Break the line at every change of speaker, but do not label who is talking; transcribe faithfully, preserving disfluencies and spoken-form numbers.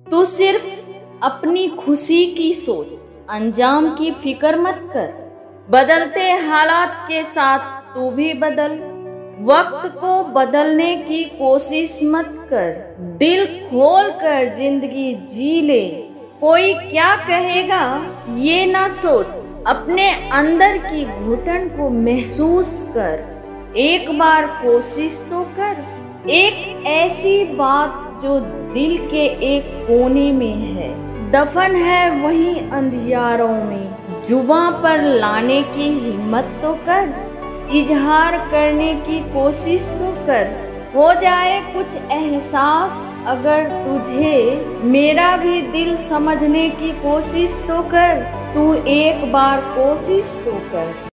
तू सिर्फ अपनी खुशी की सोच, अंजाम की फिक्र मत कर। बदलते हालात के साथ तू भी बदल। वक्त को बदलने की कोशिश मत कर। दिल खोल कर जिंदगी जी ले। कोई क्या कहेगा ये ना सोच। अपने अंदर की घुटन को महसूस कर। एक बार कोशिश तो कर। एक ऐसी बात जो दिल के एक कोने में है, दफन है वहीं अंधियारों में। जुबां पर लाने की हिम्मत तो कर। इजहार करने की कोशिश तो कर। हो जाए कुछ एहसास अगर तुझे, मेरा भी दिल समझने की कोशिश तो कर। तू एक बार कोशिश तो कर।